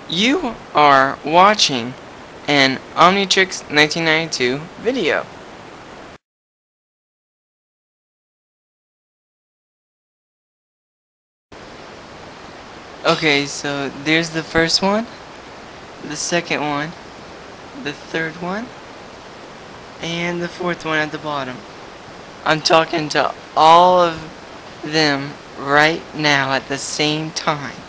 You are watching an Omnitrix 1992 video. Okay, so there's the first one, the second one, the third one, and the fourth one at the bottom. I'm talking to all of them right now at the same time.